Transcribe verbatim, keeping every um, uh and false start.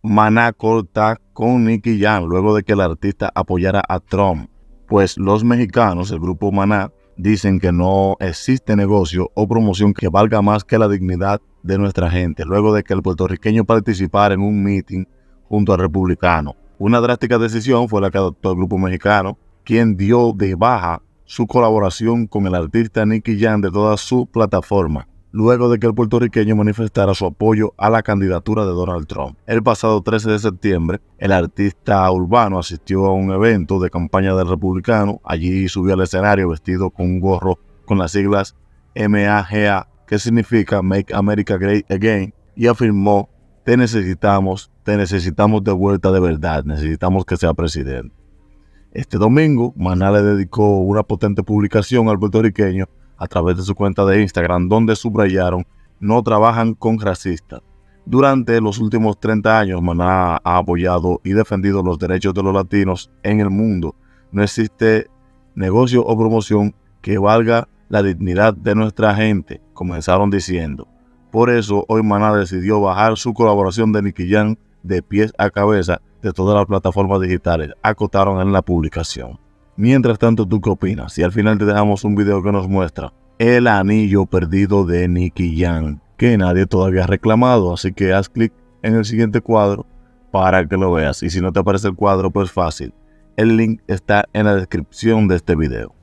Maná corta con Nicky Jam luego de que el artista apoyara a Trump. Pues los mexicanos, el grupo Maná, dicen que no existe negocio o promoción que valga más que la dignidad de nuestra gente, luego de que el puertorriqueño participara en un meeting junto al republicano. Una drástica decisión fue la que adoptó el grupo mexicano, quien dio de baja su colaboración con el artista Nicky Jam de toda su plataforma, luego de que el puertorriqueño manifestara su apoyo a la candidatura de Donald Trump. El pasado trece de septiembre, el artista urbano asistió a un evento de campaña del republicano. Allí subió al escenario vestido con un gorro con las siglas M A G A, que significa Make America Great Again, y afirmó: te necesitamos, te necesitamos de vuelta de verdad, necesitamos que sea presidente. Este domingo, Maná le dedicó una potente publicación al puertorriqueño a través de su cuenta de Instagram, donde subrayaron: no trabajan con racistas. Durante los últimos treinta años, Maná ha apoyado y defendido los derechos de los latinos en el mundo. No existe negocio o promoción que valga la dignidad de nuestra gente, comenzaron diciendo. Por eso, hoy Maná decidió bajar su colaboración de Nicky Jam de pies a cabeza de todas las plataformas digitales, acotaron en la publicación. Mientras tanto, ¿tú qué opinas? Y al final te dejamos un video que nos muestra el anillo perdido de Nicky Jam, que nadie todavía ha reclamado, así que haz clic en el siguiente cuadro para que lo veas. Y si no te aparece el cuadro, pues fácil, el link está en la descripción de este video.